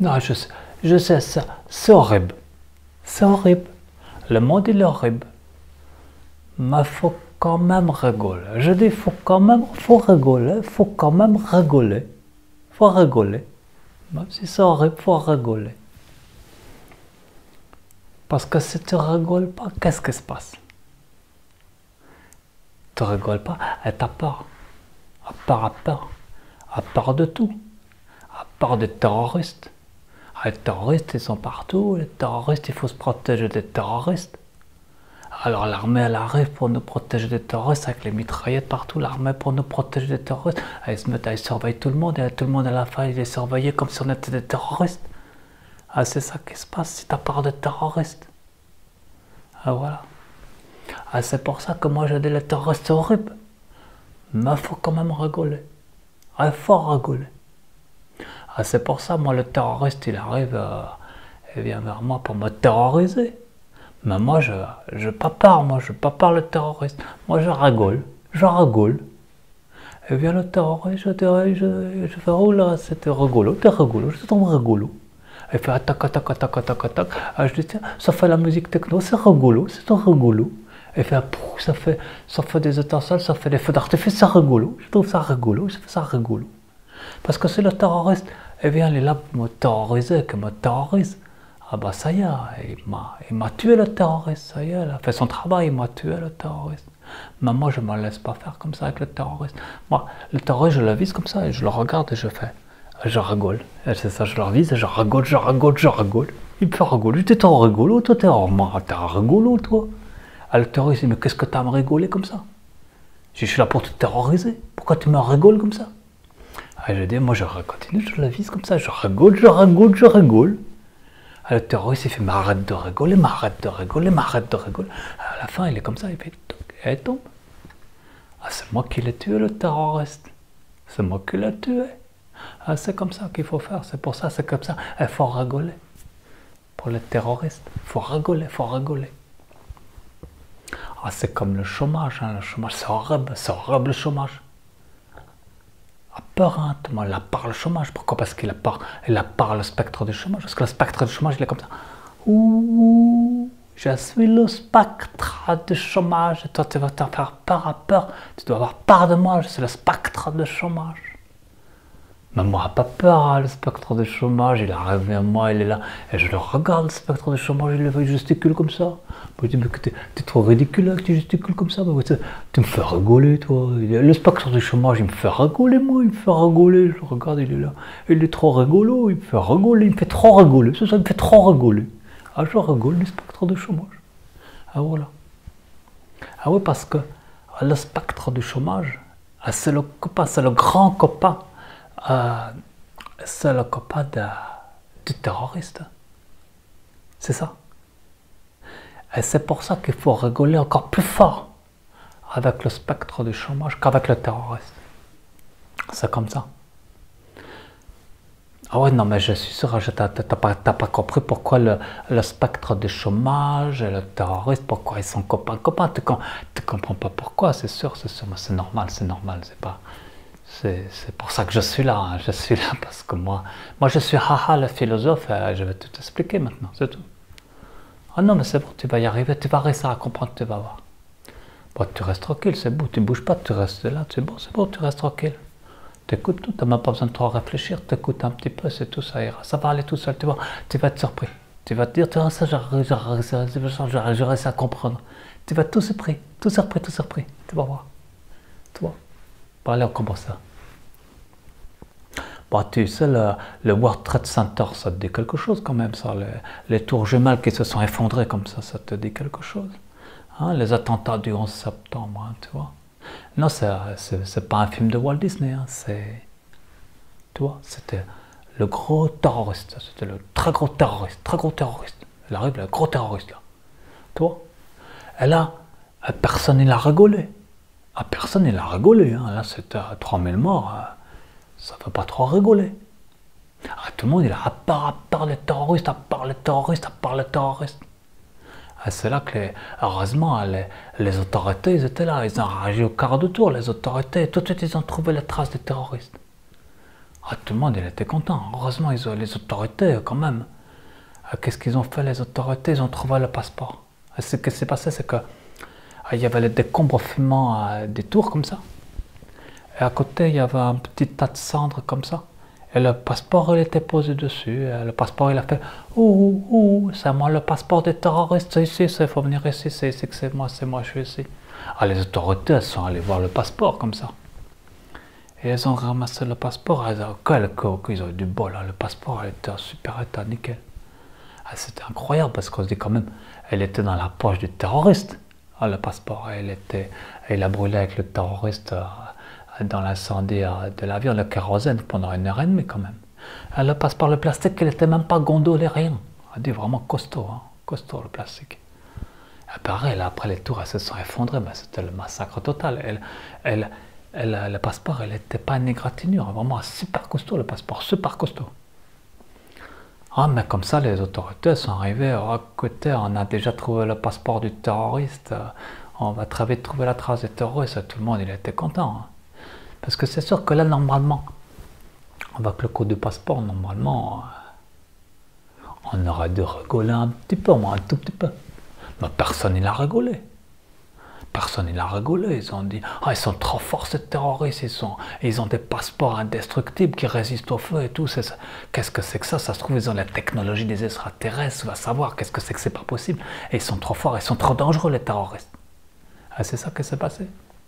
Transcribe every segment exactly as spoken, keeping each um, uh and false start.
Non, je sais, je sais ça. C'est horrible. C'est horrible. Le monde, il est horrible. Mais il faut quand même rigoler. Je dis, faut quand même, faut rigoler. Faut quand même rigoler. Faut rigoler. Même si c'est horrible, faut rigoler. Parce que si tu rigoles pas, qu'est-ce qui se passe? Tu rigoles pas, et t'as peur. À peur, à peur. À peur de tout. À peur des terroristes. Les terroristes, ils sont partout. Les terroristes, il faut se protéger des terroristes. Alors l'armée, elle arrive pour nous protéger des terroristes avec les mitraillettes partout. L'armée pour nous protéger des terroristes. Ils se mettent à surveiller tout le monde. Et tout le monde à la fin, il est surveillé comme si on était des terroristes. Ah, c'est ça qui se passe si tu as peur des terroristes. Ah, voilà. Ah, c'est pour ça que moi, j'ai dit les terroristes, c'est horrible. Mais il faut quand même rigoler. Ah, il faut rigoler. Ah, c'est pour ça, moi, le terroriste, il arrive, euh, il vient vers moi pour me terroriser. Mais moi, je n'ai pas peur, moi, je n'ai pas peur le terroriste. Moi, je rigole, je rigole. Et vient le terroriste, je dis, je, je fais, oh là, c'était rigolo, t'es rigolo, je tombe rigolo. Il fait attaque, attaque, attaque, attaque, attaque. Ah, je dis, tiens, ça fait la musique techno, c'est rigolo, c'est rigolo. Il fait, pouf, ça fait, ça fait des étincelles, ça fait des feux d'artifice, c'est rigolo. Je trouve ça rigolo, je fais ça rigolo. Parce que c'est le terroriste, eh bien, il est là pour me terroriser, qu'il me terrorise. Ah bah ça y est, il m'a tué le terroriste, ça y est, il a fait son travail, il m'a tué le terroriste. Mais moi, je ne me laisse pas faire comme ça avec le terroriste. Moi, le terroriste, je le vise comme ça, et je le regarde et je fais, je rigole. Et c'est ça, je le vise et je rigole, je rigole, je rigole. Il me fait rigoler, t'es trop rigolo, toi, t'es rigolo, toi. Ah, le terroriste, il dit, mais qu'est-ce que t'as à me rigoler comme ça? Je suis là pour te terroriser, pourquoi tu me rigoles comme ça? Ah, je dis, moi, je continue, je le vise comme ça, je rigole, je rigole, je rigole. Ah, le terroriste, il fait, mais arrête de rigoler, mais arrête de rigoler, mais arrête de rigoler. À la fin, il est comme ça, il fait, et il tombe. Ah, c'est moi qui l'ai tué, le terroriste. C'est moi qui l'ai tué. Ah, c'est comme ça qu'il faut faire, c'est pour ça, c'est comme ça. Il faut rigoler. Pour les terroristes, il faut rigoler, il faut rigoler. Ah, c'est comme le chômage, hein, le chômage, c'est horrible, c'est horrible le chômage. A peur, hein, tout le monde, il a peur le chômage. Pourquoi? Parce qu'il a peur, il a peur le spectre du chômage. Parce que le spectre du chômage, il est comme ça. Ouh, je suis le spectre du chômage. Et toi, tu vas te faire peur à peur. Tu dois avoir peur de moi, je suis le spectre du chômage. Mais moi, pas peur, hein, le spectre du chômage. Il arrive vers moi, il est là. Et je le regarde, le spectre du chômage, il gesticule comme ça. Je dis, mais t'es es trop ridicule là, que tu gesticules comme ça. Tu, tu me fais rigoler, toi. Le spectre du chômage, il me fait rigoler, moi. Il me fait rigoler. Je le regarde, il est là. Il est trop rigolo. Il me fait rigoler. Il me fait trop rigoler. C'est ça, il me fait trop rigoler. Ah, je rigole, le spectre du chômage. Ah, voilà. Ah, oui, parce que le spectre du chômage, c'est le copain, c'est le grand copain. Euh, c'est le copain de, du terroriste. C'est ça. Et c'est pour ça qu'il faut rigoler encore plus fort avec le spectre du chômage qu'avec le terroriste. C'est comme ça. Ah ouais, non, mais je suis sûr, tu n'as pas, pas compris pourquoi le, le spectre du chômage et le terroriste, pourquoi ils sont copains, copains. Tu ne comprends pas pourquoi, c'est sûr, c'est sûr, mais c'est normal, c'est normal, c'est pas... C'est pour ça que je suis là, hein. Je suis là parce que moi, moi je suis haha le philosophe, et je vais tout expliquer maintenant, c'est tout. Ah non, mais c'est bon, tu vas y arriver, tu vas réussir à comprendre, tu vas voir. Bon, tu restes tranquille, c'est bon, tu ne bouges pas, tu restes là, c'est bon, c'est bon, tu restes tranquille. Tu écoutes tout, tu n'as même pas besoin de trop réfléchir, tu écoutes un petit peu, c'est tout, ça ira. Ça va aller tout seul, tu vois, tu vas être surpris. Tu vas te dire, tu vois, ça, j'ai réussi à comprendre. Tu vas être tout surpris, tout surpris, tout surpris, tu vas voir. Tu vois. Bon, allez, on commence ça. Bon, tu sais, le, le World Trade Center, ça te dit quelque chose quand même, ça. Les, les tours jumelles qui se sont effondrées comme ça, ça te dit quelque chose. Hein, les attentats du onze septembre, hein, tu vois. Non, c'est pas un film de Walt Disney, hein, c'est... Tu vois, c'était le gros terroriste, c'était le très gros terroriste, très gros terroriste. Il arrive, le gros terroriste, là. Tu vois. Et là, personne n'a rigolé. Ah, personne n'a rigolé, hein. Là, c'était trois mille morts. Hein. Ça ne fait pas trop rigoler. Ah, tout le monde, il a à part, à part les terroristes, à part les terroristes, à part les terroristes. Ah, c'est là que, les, heureusement, les, les autorités, ils étaient là. Ils ont réagi au quart de tour, les autorités. Tout de suite, ils ont trouvé les traces des terroristes. Ah, tout le monde il était content. Heureusement, ils ont, les autorités quand même. Ah, qu'est-ce qu'ils ont fait les autorités? Ils ont trouvé le passeport. Ah, ce qui s'est passé, c'est que ah, il y avait les décombres fumants à des tours comme ça. Et à côté, il y avait un petit tas de cendres comme ça. Et le passeport, il était posé dessus. Et le passeport, il a fait « Ouh, ouh, c'est moi le passeport des terroristes, c'est ici, il faut venir ici, c'est ici que c'est moi, c'est moi, je suis ici. » Ah, les autorités, elles sont allées voir le passeport comme ça. Et elles ont ramassé le passeport. Elles ont, quel, quel, ils ont eu du bol, hein. Le passeport, elle était en super état, nickel. Ah, c'était incroyable parce qu'on se dit quand même, elle était dans la poche du terroriste. Ah, le passeport, elle était, elle a brûlé avec le terroriste euh, dans l'incendie euh, de l'avion, le kérosène, pendant une heure et demie quand même. Ah, le passeport, le plastique, il n'était même pas gondolé, rien. On dit vraiment costaud, hein, costaud le plastique. Et pareil, là, après les tours, elles se sont effondrées, ben, c'était le massacre total. Elle, elle, elle, le passeport, elle n'était pas une égratignure, vraiment super costaud le passeport, super costaud. Ah, mais comme ça, les autorités sont arrivées, à côté, on a déjà trouvé le passeport du terroriste, on va très vite trouver la trace des terroristes, tout le monde il était content. Hein. Parce que c'est sûr que là, normalement, avec le code du passeport, normalement, on aurait dû rigoler un petit peu, moi, un tout petit peu. Mais personne n'a rigolé. Personne n'a rigolé. Ils ont dit « Ah, ils sont trop forts ces terroristes, ils, sont, ils ont des passeports indestructibles qui résistent au feu et tout. » Qu'est-ce que c'est que ça? Ça se trouve, ils ont la technologie des extraterrestres, on va savoir qu'est-ce que c'est que c'est pas possible. Et ils sont trop forts, ils sont trop dangereux les terroristes. Ah, c'est ça qui s'est passé.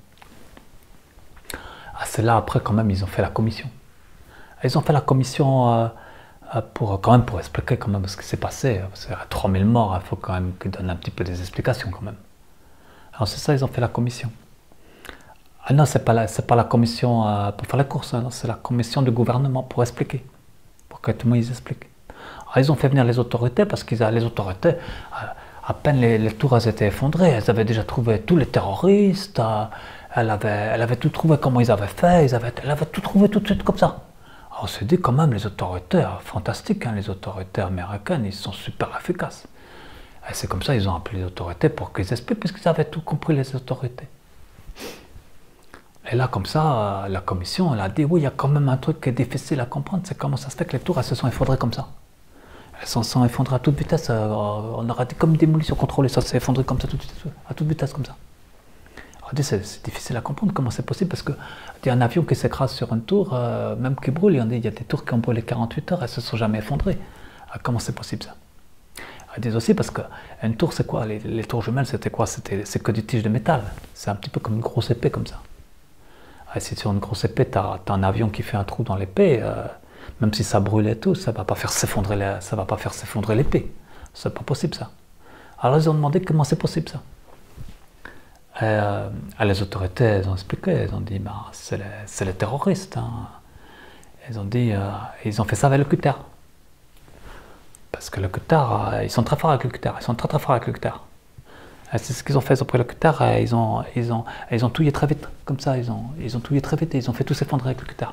Ah, c'est là après quand même ils ont fait la commission. Ils ont fait la commission euh, pour quand même pour expliquer quand même ce qui s'est passé. C'est à trois mille morts, il faut quand même qu'ils donnent un petit peu des explications quand même. Alors c'est ça, ils ont fait la commission. Ah non, c'est pas la, c'est pas la commission euh, pour faire la course, hein, c'est la commission du gouvernement pour expliquer, pour que tout le monde ils expliquent. Alors, ils ont fait venir les autorités parce qu'ils les autorités, euh, à peine les, les tours elles étaient effondrées, elles avaient déjà trouvé tous les terroristes, euh, elles, avaient, elles avaient tout trouvé comment ils avaient fait, ils avaient, elles avaient tout trouvé tout de suite comme ça. Alors on s'est dit quand même les autorités, euh, fantastiques, hein, les autorités américaines, ils sont super efficaces. Et c'est comme ça qu'ils ont appelé les autorités pour qu'ils expliquent, puisqu'ils avaient tout compris, les autorités. Et là, comme ça, la commission, elle a dit, oui, il y a quand même un truc qui est difficile à comprendre, c'est comment ça se fait que les tours, elles se sont effondrées comme ça. Elles se sont effondrées à toute vitesse, on aurait dit comme une démolition contrôlée, ça s'est effondré comme ça, à toute vitesse, comme ça. On dit, c'est difficile à comprendre comment c'est possible, parce qu'il y a un avion qui s'écrase sur une tour, euh, même qui brûle, il y a des tours qui ont brûlé quarante-huit heures, elles ne se sont jamais effondrées. Comment c'est possible ça? Ils disent aussi parce qu'une tour, c'est quoi? Les, les tours jumelles, c'était quoi? C'est que du tige de métal. C'est un petit peu comme une grosse épée, comme ça. Et si sur une grosse épée, tu as, as un avion qui fait un trou dans l'épée, euh, même si ça brûle et tout, ça ne va pas faire s'effondrer l'épée. C'est pas possible, ça. Alors, ils ont demandé comment c'est possible, ça. Et, euh, les autorités, elles ont expliqué, elles ont dit, bah, c'est les, les terroristes. Hein. Ils ont dit, euh, ils ont fait ça avec le cutter. Parce que le cutter, ils sont très forts avec le cutter, ils sont très très forts avec le cutter. C'est ce qu'ils ont fait, ils ont pris le cutter, ils ont, ils ont, ils ont touillé très vite, comme ça, ils ont, ils ont touillé très vite et ils ont fait tout s'effondrer avec le cutter.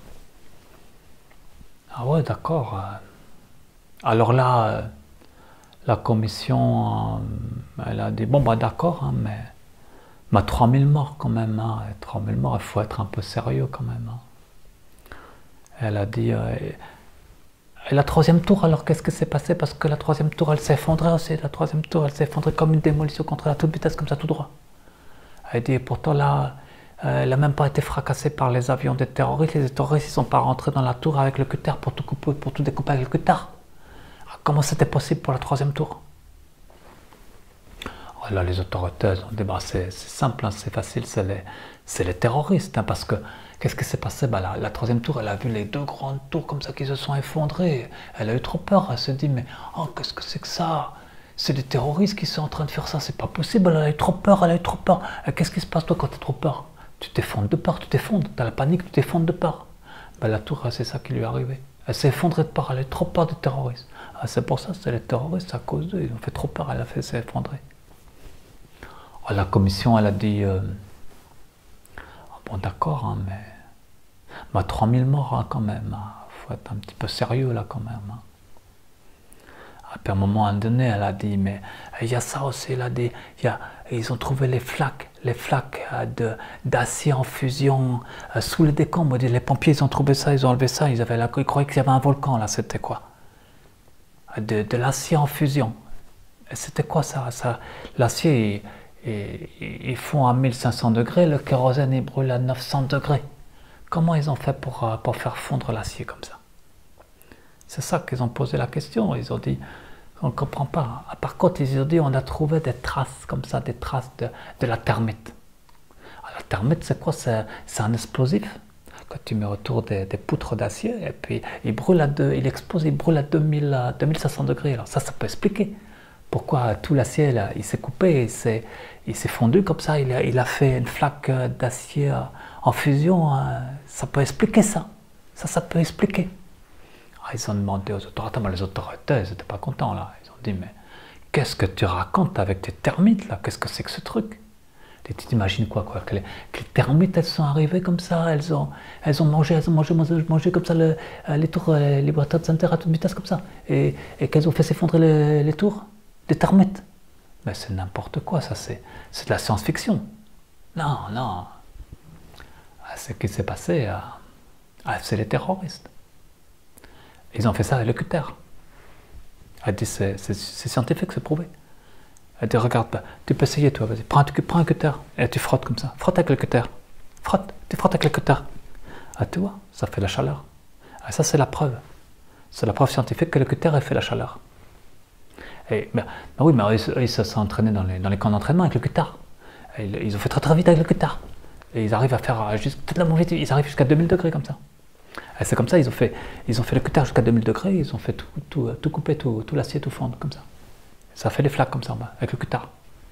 Ah ouais, d'accord. Alors là, la commission, elle a dit, bon bah d'accord, hein, mais, mais trois mille morts quand même, hein, trois mille morts, il faut être un peu sérieux quand même. Hein. Elle a dit... Euh, Et la troisième tour, alors qu'est-ce qui s'est passé? Parce que la troisième tour, elle s'est effondrée aussi. La troisième tour, elle s'est effondrée comme une démolition contre à toute vitesse, comme ça, tout droit. Elle dit, pourtant là, elle n'a même pas été fracassée par les avions des terroristes. Les terroristes, ils ne sont pas rentrés dans la tour avec le cutter pour tout couper, pour tout découper avec le cutter. Comment c'était possible pour la troisième tour? Là, les autorités ont dit, bah, c'est simple, hein, c'est facile, c'est les, les terroristes. Hein, parce que, qu'est-ce qui s'est passé? Bah, la, la troisième tour, elle a vu les deux grandes tours comme ça qui se sont effondrées. Elle a eu trop peur, elle se dit, mais oh, qu'est-ce que c'est que ça? C'est des terroristes qui sont en train de faire ça, c'est pas possible, elle a eu trop peur, elle a eu trop peur. Qu'est-ce qui se passe toi quand tu as trop peur? Tu t'effondres de peur, tu t'effondres, tu as la panique, tu t'effondres de peur. Bah, la tour, c'est ça qui lui est arrivé. Elle s'est effondrée de peur, elle a eu trop peur des terroristes. Ah, c'est pour ça, c'est les terroristes, à cause d'eux, ils ont fait trop peur, elle a fait s'effondrer. La commission, elle a dit, euh, bon d'accord, hein, mais bah, trois mille morts hein, quand même, il hein. Faut être un petit peu sérieux là quand même. Hein. Puis à un moment donné, elle a dit, mais il y a ça aussi, elle a dit, il y a, ils ont trouvé les flaques, les flaques d'acier en fusion euh, sous les décombres. Les pompiers, ils ont trouvé ça, ils ont enlevé ça, ils, avaient la, ils croyaient qu'il y avait un volcan, là, c'était quoi? De, de l'acier en fusion. C'était quoi ça, ça L'acier, ils, ils font à mille cinq cents degrés, le kérosène, il brûle à neuf cents degrés. Comment ils ont fait pour, pour faire fondre l'acier comme ça? C'est ça qu'ils ont posé la question. Ils ont dit, on ne comprend pas. Par contre, ils ont dit, on a trouvé des traces comme ça, des traces de, de la thermite. Alors, la thermite, c'est quoi? C'est un explosif que tu mets autour des, des poutres d'acier et puis il brûle à deux, il explose, il brûle à deux mille cinq cents degrés. Alors ça, ça peut expliquer pourquoi tout l'acier, il s'est coupé, il s'est fondu comme ça, il a, il a fait une flaque d'acier en fusion. Ça peut expliquer ça. Ça, ça peut expliquer. Alors, ils ont demandé aux autorités, mais les autorités, ils n'étaient pas contents là. Ils ont dit, mais qu'est-ce que tu racontes avec tes termites là? Qu'est-ce que c'est que ce truc? Et tu t'imagines quoi, quoi que les, que les termites, elles sont arrivées comme ça, elles ont, elles ont mangé, elles ont mangé, mangé, mangé comme ça le, les tours, les boîtes de Center à toute vitesse comme ça, et, et qu'elles ont fait s'effondrer les, les tours des termites. Mais c'est n'importe quoi, ça, c'est de la science-fiction. Non, non. Ce qui s'est passé, ah, c'est les terroristes. Ils ont fait ça avec le cutter. Elle dit, c'est scientifique, c'est prouvé. Elle dit, regarde, bah, tu peux essayer toi, vas-y, prends un, prends un cutter et tu frottes comme ça. Frotte avec le cutter. Frotte, tu frottes avec le cutter. Ah, tu vois, ça fait la chaleur. Ah, ça, c'est la preuve. C'est la preuve scientifique que le cutter a fait la chaleur. Et, bah, bah oui, mais ils, ils se sont entraînés dans les, dans les camps d'entraînement avec le cutter. Ils, ils ont fait très très vite avec le cutter. Et ils arrivent à faire juste la vite, ils arrivent jusqu'à deux mille degrés comme ça. C'est comme ça, ils ont fait, ils ont fait le cutter jusqu'à deux mille degrés, ils ont fait tout, tout, tout couper, tout, tout l'acier, tout fondre comme ça. Ça fait des flaques comme ça en bas, avec le cutter.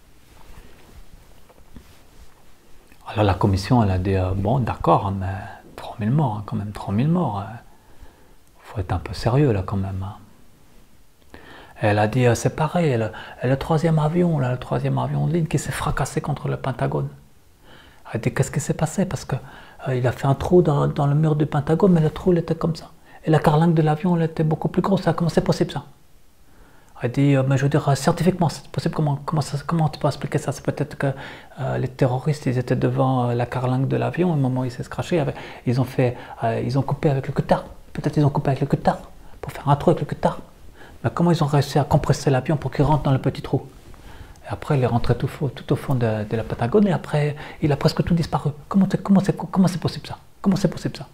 Alors la commission, elle a dit, euh, bon d'accord, hein, mais trois mille morts, hein, quand même, trois mille morts. Il euh, faut être un peu sérieux là quand même. Hein. Elle a dit, euh, c'est pareil, le, le troisième avion, là, le troisième avion de ligne qui s'est fracassé contre le Pentagone. Elle a dit, qu'est-ce qui s'est passé? Parce que euh, il a fait un trou dans, dans le mur du Pentagone, mais le trou, il était comme ça. Et la carlingue de l'avion, elle était beaucoup plus grosse. Comment c'est possible ça? Elle dit, euh, mais je veux dire, scientifiquement, c'est possible, comment, comment, ça, comment tu peux expliquer ça? C'est peut-être que euh, les terroristes, ils étaient devant euh, la carlingue de l'avion, au moment où il s'est scratché, ils ont fait, euh, ils ont coupé avec le cutter. Peut-être ils ont coupé avec le cutter, pour faire un trou avec le cutter. Mais comment ils ont réussi à compresser l'avion pour qu'il rentre dans le petit trou? Et après, il est rentré tout, tout au fond de, de la Pentagone, et après, il a presque tout disparu. Comment c'est comment comment possible ça? Comment c'est possible ça?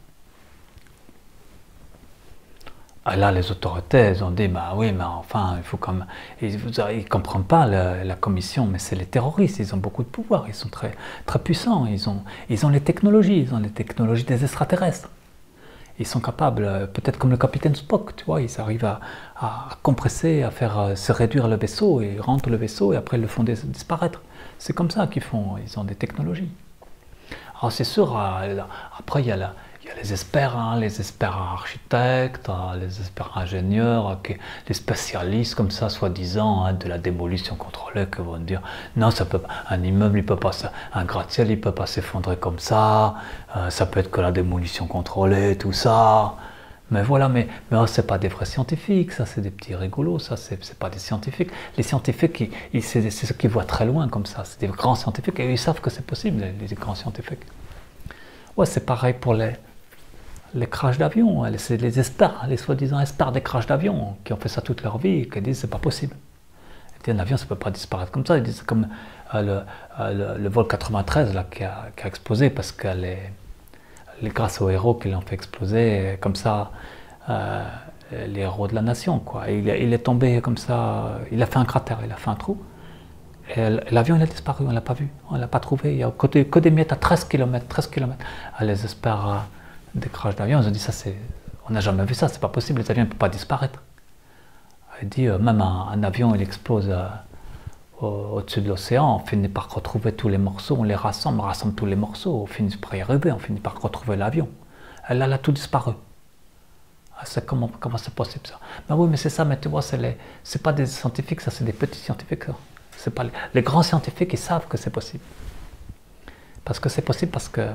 Ah là, les autorités, elles ont dit, bah oui, mais enfin, il faut comme, ils ne comprennent pas la, la commission, mais c'est les terroristes, ils ont beaucoup de pouvoir, ils sont très, très puissants, ils ont, ils ont les technologies, ils ont les technologies des extraterrestres. Ils sont capables, peut-être comme le capitaine Spock, tu vois, ils arrivent à, à compresser, à faire se réduire le vaisseau, et ils rentrent le vaisseau, et après ils le font disparaître. C'est comme ça qu'ils font, ils ont des technologies. Alors c'est sûr, après il y a la... Il y a les experts, hein, les experts architectes, les experts ingénieurs, qui, les spécialistes comme ça, soi-disant, hein, de la démolition contrôlée, qui vont dire non, ça peut, un immeuble, il peut pas, un gratte-ciel, il peut pas s'effondrer comme ça, euh, ça peut être que la démolition contrôlée, tout ça. Mais voilà, mais, mais oh, c'est pas des vrais scientifiques, ça, c'est des petits rigolos, ça, c'est pas des scientifiques. Les scientifiques, c'est ceux qui voient très loin comme ça, c'est des grands scientifiques, et ils savent que c'est possible, les, les grands scientifiques. Ouais, c'est pareil pour les. Les crashs d'avion, c'est les experts, les soi-disant experts des crashs d'avion qui ont fait ça toute leur vie et qui disent c'est pas possible. Et un avion, ça peut pas disparaître comme ça. Ils disent comme euh, le, euh, le, le vol quatre-vingt-treize là, qui, a, qui a explosé parce que les, les, grâce aux héros qui l'ont fait exploser, comme ça, euh, les héros de la nation. Quoi. Il, il est tombé comme ça, il a fait un cratère, il a fait un trou. Et l'avion, il a disparu, on l'a pas vu, on l'a pas trouvé. Il y a que, que des miettes à treize kilomètres, treize kilomètres. Les experts. Euh, des crashs d'avion, ils ont dit ça, c'est, on n'a jamais vu ça, c'est pas possible, les avions ne peuvent pas disparaître. Il dit euh, même un, un avion, il explose euh, au-dessus au de l'océan, on finit par retrouver tous les morceaux, on les rassemble, on rassemble tous les morceaux, on finit par y arriver, on finit par retrouver l'avion. Là, elle a tout disparu. Ah, comment comment c'est possible ça? Ben oui, mais c'est ça, mais tu vois, c'est pas des scientifiques, ça, c'est des petits scientifiques. C'est pas les, les grands scientifiques, ils savent que c'est possible. Parce que c'est possible parce que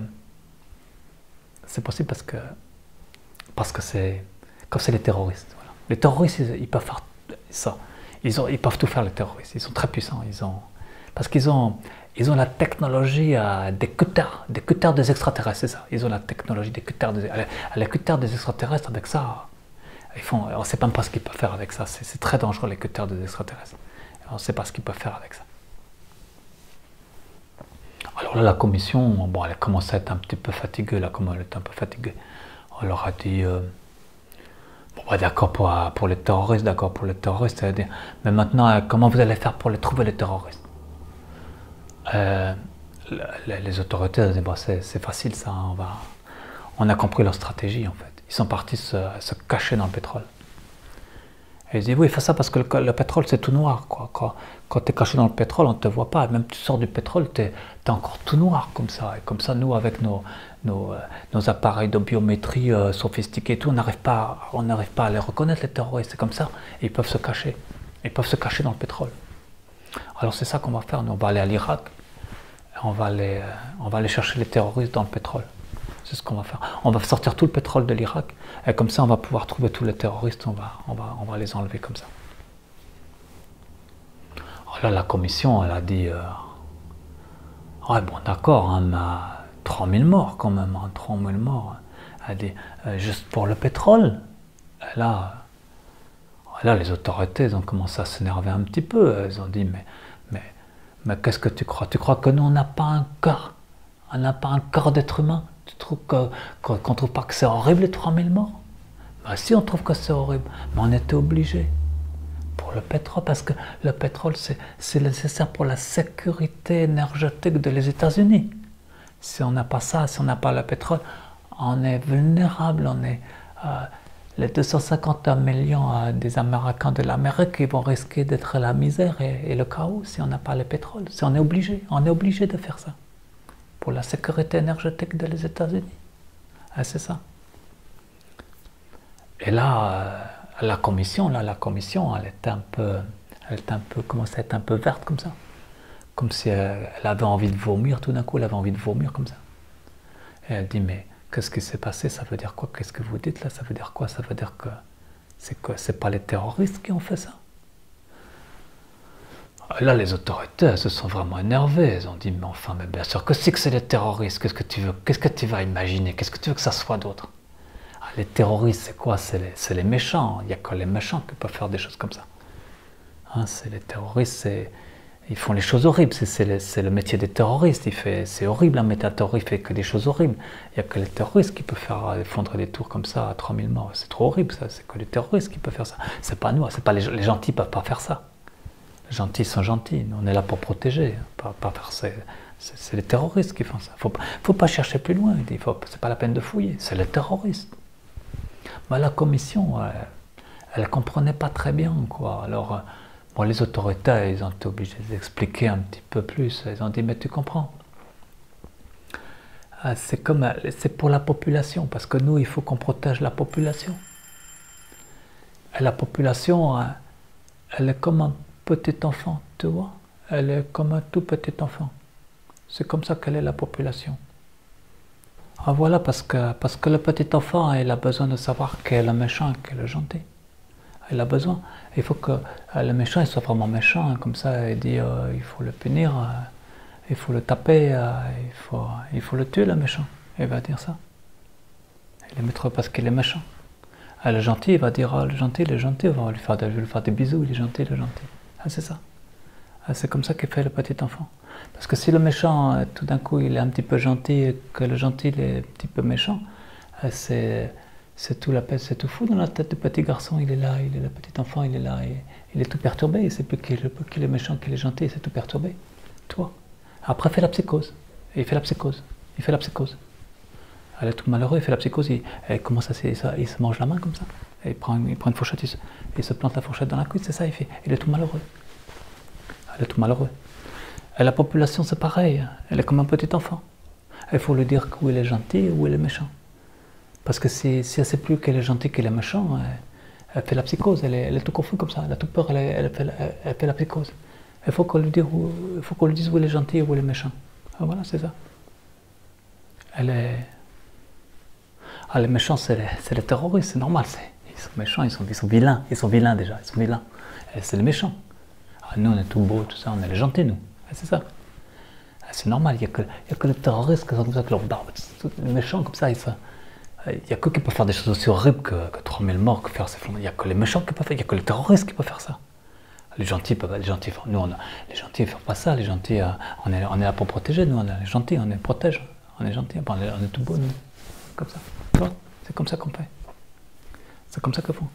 C'est possible parce que parce que c'est comme c'est les terroristes. Voilà. Les terroristes, ils, ils peuvent faire, Ça. Ils, ont, ils peuvent tout faire, les terroristes. Ils sont très puissants. Ils ont, parce qu'ils ont, ils ont la technologie euh, des cutters, des cutters des extraterrestres, c'est ça. Ils ont la technologie des cutters des, les cutters des extraterrestres, avec ça, ils font, on ne sait même pas ce qu'ils peuvent faire avec ça. C'est très dangereux, les cutters des extraterrestres. On ne sait pas ce qu'ils peuvent faire avec ça. Alors là, la commission, bon, elle a commencé à être un petit peu fatiguée, là, comme elle était un peu fatiguée. On leur a dit, euh, bon, bah, d'accord pour, pour les terroristes, d'accord pour les terroristes, dit, mais maintenant, comment vous allez faire pour les trouver, les terroristes? euh, les, les autorités ont dit, bon, c'est facile, ça, on, va, on a compris leur stratégie, en fait. Ils sont partis se, se cacher dans le pétrole. Et ils disent, oui, il fait ça parce que le, le pétrole, c'est tout noir, quoi. Quand, quand tu es caché dans le pétrole, on ne te voit pas. Même tu sors du pétrole, tu es, es encore tout noir, comme ça. Et comme ça, nous, avec nos, nos, nos appareils de biométrie euh, sophistiqués et tout, on n'arrive pas, on n'arrive pas à les reconnaître, les terroristes. C'est comme ça. Et ils peuvent se cacher. Ils peuvent se cacher dans le pétrole. Alors c'est ça qu'on va faire. Nous, on va aller à l'Irak. On va aller, on va aller chercher les terroristes dans le pétrole. C'est ce qu'on va faire. On va sortir tout le pétrole de l'Irak et comme ça on va pouvoir trouver tous les terroristes, on va, on va, on va les enlever comme ça. Alors là la commission elle a dit euh, ouais bon d'accord, hein, mais trois mille morts quand même, hein, trois mille morts. Elle a dit euh, juste pour le pétrole. Et là, là les autorités ont commencé à s'énerver un petit peu. Elles ont dit mais, mais, mais qu'est-ce que tu crois? Tu crois que nous on n'a pas un corps? On n'a pas un corps d'être humain? Tu trouves qu'on qu qu trouve pas que c'est horrible les trois mille morts? Ben si, on trouve que c'est horrible, mais on était obligé pour le pétrole, parce que le pétrole c'est nécessaire pour la sécurité énergétique de les États-Unis. Si on n'a pas ça, si on n'a pas le pétrole, on est vulnérable, on est euh, les deux cent cinquante millions euh, des Américains de l'Amérique qui vont risquer d'être la misère et, et le chaos si on n'a pas le pétrole. Si on est obligé, on est obligé de faire ça. Pour la sécurité énergétique des États-Unis. Ah, c'est ça. Et là, euh, la commission, là, la commission, elle était un peu, elle était un peu, commençait à être un peu verte comme ça. Comme si elle, elle avait envie de vomir, tout d'un coup, elle avait envie de vomir comme ça. Et elle dit, mais qu'est-ce qui s'est passé? Ça veut dire quoi? Qu'est-ce que vous dites là? Ça veut dire quoi? Ça veut dire que c'est que c'est pas les terroristes qui ont fait ça? Là, les autorités elles se sont vraiment énervées. Elles ont dit, mais enfin, mais bien sûr que c'est que c'est les terroristes. Qu'est-ce que tu veux? Qu'est-ce que tu vas imaginer? Qu'est-ce que tu veux que ça soit d'autre? Ah, les terroristes, c'est quoi? C'est les, les méchants. Il n'y a que les méchants qui peuvent faire des choses comme ça. Hein, c'est les terroristes, ils font les choses horribles. C'est le, le métier des terroristes. C'est horrible, un métier terroriste, il fait que des choses horribles. Il n'y a que les terroristes qui peuvent faire fondre des tours comme ça à trois mille morts. C'est trop horrible, ça. C'est que les terroristes qui peuvent faire ça. C'est pas nous. C'est pas les, les gentils ne peuvent pas faire ça. Les gentils sont gentils, on est là pour protéger, pas, pas faire c'est les terroristes qui font ça. Il ne faut pas chercher plus loin, ce n'est pas la peine de fouiller, c'est les terroristes. Mais la commission, elle ne comprenait pas très bien, quoi. Alors, bon, les autorités, ils ont été obligés d'expliquer un petit peu plus. Ils ont dit, mais tu comprends, c'est comme, c'est pour la population, parce que nous, il faut qu'on protège la population. Et la population, elle est comme un petit enfant, tu vois, elle est comme un tout petit enfant. C'est comme ça qu'elle est la population. Ah voilà, parce que, parce que le petit enfant, il a besoin de savoir quel est le méchant et quel est le gentil. Il a besoin. Il faut que euh, le méchant il soit vraiment méchant, hein, comme ça il dit euh, il faut le punir, euh, il faut le taper, euh, il, faut, il faut le tuer le méchant. Il va dire ça. Il est maître parce qu'il est méchant. Ah, le gentil, il va dire ah, le gentil, le gentil, on va lui faire, je vais lui faire des bisous, il est gentil, le gentil. Ah, c'est ça. Ah, c'est comme ça qu'il fait le petit enfant. Parce que si le méchant, tout d'un coup, il est un petit peu gentil et que le gentil il est un petit peu méchant, c'est tout la c'est tout fou dans la tête du petit garçon. Il est là, il est le petit enfant, il est là, et, il est tout perturbé. Il ne sait plus qui est, qui est méchant, qui est gentil, c'est tout perturbé. Toi. Après, il fait la psychose. Et il fait la psychose. Il fait la psychose. Elle est tout malheureux, il fait la psychose, il, il commence à se, il se mange la main comme ça. Et il prend, il prend une fourchette, il se, il se plante la fourchette dans la cuisse, c'est ça, il fait. Il est tout malheureux. Elle est tout malheureux. Et la population, c'est pareil. Elle est comme un petit enfant. Il faut lui dire où il est gentil ou il est méchant. Parce que si, si elle ne sait plus qu'elle est gentille, qu'elle est méchant, elle, elle fait la psychose. Elle est, elle est tout confuse comme ça. Elle a tout peur, elle, elle, fait, elle, elle fait la psychose. Il faut qu'on lui, qu lui dise où il est gentil et où il est méchant. Ah, voilà, c'est ça. Elle est... Ah, les méchants, c'est les, les terroristes, c'est normal. Ils sont méchants, ils sont, ils sont vilains, ils sont vilains déjà, ils sont vilains. C'est les méchants. Ah, nous, on est tout beau, tout ça, on est les gentils, nous. C'est ça. C'est normal, il n'y a, a que les terroristes qui sont comme ça, que leur barbe, les méchants comme ça, ils sont... Il n'y a que qui peuvent faire des choses aussi horribles que, que trois mille morts, que faire ces flammes. Il n'y a que les méchants qui peuvent faire, il n'y a que les terroristes qui peuvent faire ça. Les gentils peuvent, les gentils, nous, on a, les gentils ne font pas ça, les gentils, euh, on, est, on est là pour protéger, nous, on est les gentils, on les protège, on est gentils, on est, on est tout beau, nous, comme ça, tu vois, c'est comme ça qu'on fait. C'est comme ça qu'ils font.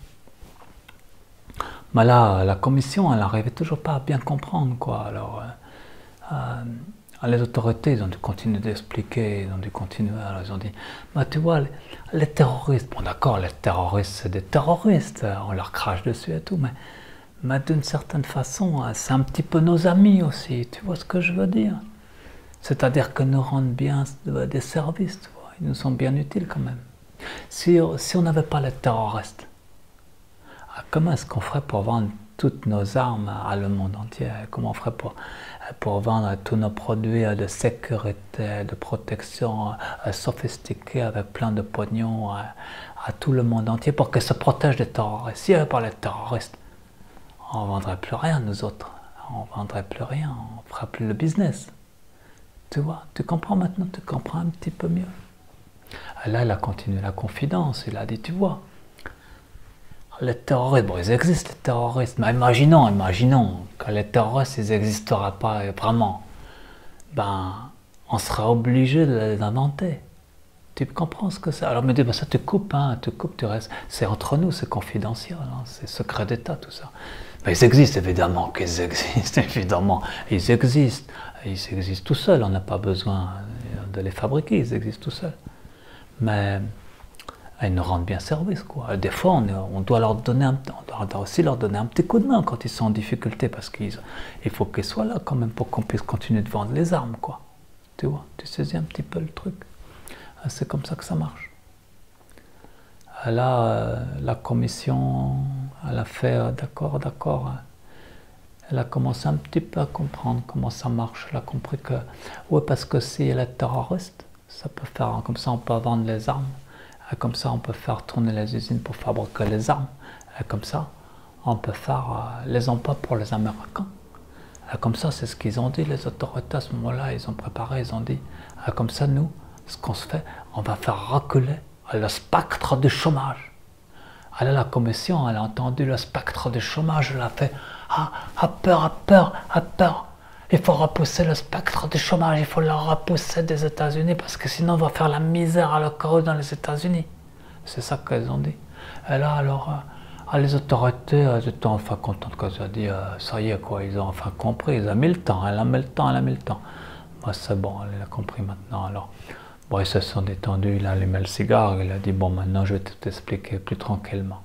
Mais là, la commission, elle n'arrivait toujours pas à bien comprendre, quoi, alors... Euh, euh, les autorités, ils ont dû continuer d'expliquer, ils ont dû continuer, alors ils ont dit, bah, tu vois, les, les terroristes, bon d'accord, les terroristes, c'est des terroristes, on leur crache dessus et tout, mais, mais d'une certaine façon, c'est un petit peu nos amis aussi, tu vois ce que je veux dire? C'est-à-dire qu'ils nous rendent bien des services, tu vois, ils nous sont bien utiles quand même. Si, si on n'avait pas les terroristes, comment est-ce qu'on ferait pour vendre toutes nos armes à le monde entier? Comment on ferait pour, pour vendre tous nos produits de sécurité, de protection sophistiqués avec plein de pognon à, à tout le monde entier pour qu'ils se protègent des terroristes? S'il n'y avait pas les terroristes, on ne vendrait plus rien, nous autres. On ne vendrait plus rien, on ne ferait plus le business. Tu vois, tu comprends maintenant, tu comprends un petit peu mieux. Et là, il a continué la confidence, il a dit, tu vois, les terroristes, bon, ils existent, les terroristes, mais imaginons, imaginons que les terroristes, ils n'existeraient pas vraiment. Ben, on serait obligé de les inventer. Tu comprends ce que c'est? Alors, me dis, ben, ça te coupe, hein, tu coupes, tu restes. C'est entre nous, c'est confidentiel, hein, c'est secret d'État, tout ça. Mais ils existent, évidemment qu'ils existent, évidemment. Ils existent, ils existent tout seuls, on n'a pas besoin de les fabriquer, ils existent tout seuls. Mais... ils nous rendent bien service, quoi. Des fois, on, est, on doit leur donner, un, on doit aussi leur donner un petit coup de main quand ils sont en difficulté, parce qu'il faut qu'ils soient là quand même pour qu'on puisse continuer de vendre les armes, quoi. Tu vois, tu saisis un petit peu le truc. C'est comme ça que ça marche. Là, euh, la commission, elle a fait, euh, d'accord, d'accord. Elle a commencé un petit peu à comprendre comment ça marche. Elle a compris que, ouais, parce que si elle est terroriste, ça peut faire, comme ça, on peut vendre les armes. Comme ça, on peut faire tourner les usines pour fabriquer les armes. Et comme ça, on peut faire euh, les emplois pour les Américains. Et comme ça, c'est ce qu'ils ont dit, les autorités à ce moment-là. Ils ont préparé, ils ont dit, et comme ça, nous, ce qu'on se fait, on va faire reculer le spectre du chômage. Alors la commission, elle a entendu le spectre du chômage, elle a fait, ah, a peur, a peur, a peur. Il faut repousser le spectre du chômage, il faut le repousser des États-Unis parce que sinon on va faire la misère à la cause dans les États-Unis. C'est ça qu'elles ont dit. Et là, alors, euh, les autorités, elles étaient enfin contentes quand ça dit, euh, ça y est, quoi, ils ont enfin compris, ils ont mis le temps, elle a mis le temps, elle a mis le temps. Moi, c'est bon, elle a compris maintenant. Alors, bon, ils se sont détendus, il a allumé le cigare, il a dit, bon, maintenant je vais tout expliquer plus tranquillement.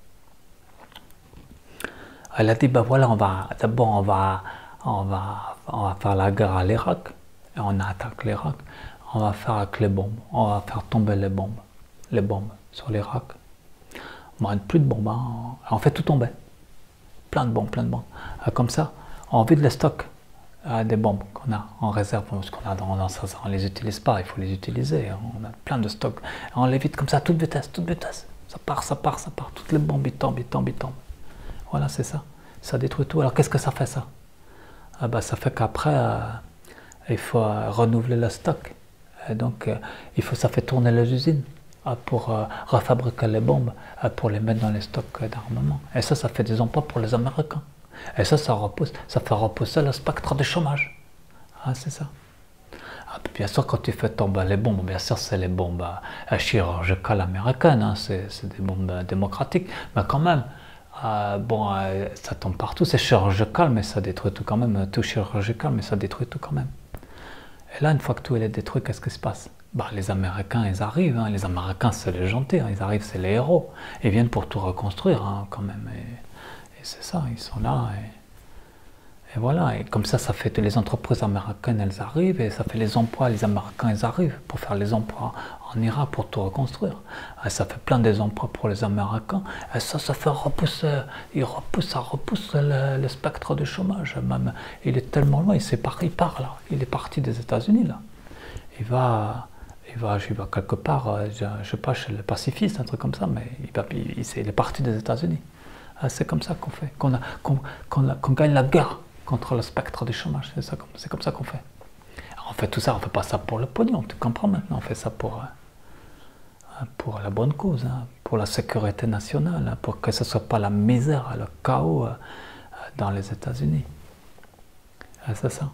Elle a dit, ben voilà, on va, d'abord, on va. On va, on va faire la guerre à l'Irak, et on attaque l'Irak, on va faire avec les bombes, on va faire tomber les bombes, les bombes sur l'Irak. Bon, plus de bombes, hein. On fait tout tomber, plein de bombes, plein de bombes. Comme ça, on vide les stocks des bombes qu'on a en réserve, parce qu'on a dans, dans ça, on les utilise pas, il faut les utiliser, on a plein de stocks. On les vide comme ça, à toute vitesse, toute vitesse, ça part, ça part, ça part, toutes les bombes, ils tombent, ils tombent, ils tombent. Voilà, c'est ça, ça détruit tout. Alors qu'est-ce que ça fait ça? Ah bah, ça fait qu'après, euh, il faut euh, renouveler le stock. Et donc, euh, il faut, ça fait tourner les usines euh, pour euh, refabriquer les bombes, euh, pour les mettre dans les stocks d'armement. Et ça, ça fait des emplois pour les Américains. Et ça, ça repousse, ça fait repousser le spectre du chômage. Ah, c'est ça. Ah, bien sûr, quand tu fais tomber les bombes, bien sûr, c'est les bombes euh, chirurgicales américaines, hein, c'est des bombes euh, démocratiques, mais quand même. Euh, bon, euh, ça tombe partout, c'est chirurgical, mais ça détruit tout quand même, tout chirurgical, mais ça détruit tout quand même. Et là, une fois que tout est détruit, qu'est-ce qui se passe? Bah, les Américains, ils arrivent, hein. Les Américains, c'est les gentils, hein. Ils arrivent, c'est les héros. Ils viennent pour tout reconstruire, hein, quand même. Et, et c'est ça, ils sont là. Et, et voilà, et comme ça, ça fait que les entreprises américaines, elles arrivent, et ça fait les emplois, les Américains, ils arrivent pour faire les emplois en Irak, pour tout reconstruire. Et ça fait plein des emplois pour les Américains, et ça, ça fait repousser, il repousse, ça repousse le, le spectre du chômage. Même, il est tellement loin, il, part, il part là, il est parti des États-Unis là. Il va, il va, il va quelque part, euh, je, je sais pas, chez le pacifiste, un truc comme ça, mais il, va, il, il, il est parti des États-Unis. Ah, c'est comme ça qu'on fait, qu'on qu'on, qu'on qu'on gagne la guerre contre le spectre du chômage. C'est comme, comme ça qu'on fait. On fait tout ça, on ne fait pas ça pour le pognon, tu comprends maintenant, on fait ça pour, pour la bonne cause, hein, pour la sécurité nationale, hein, pour que ce ne soit pas la misère, le chaos euh, dans les États-Unis. C'est ça.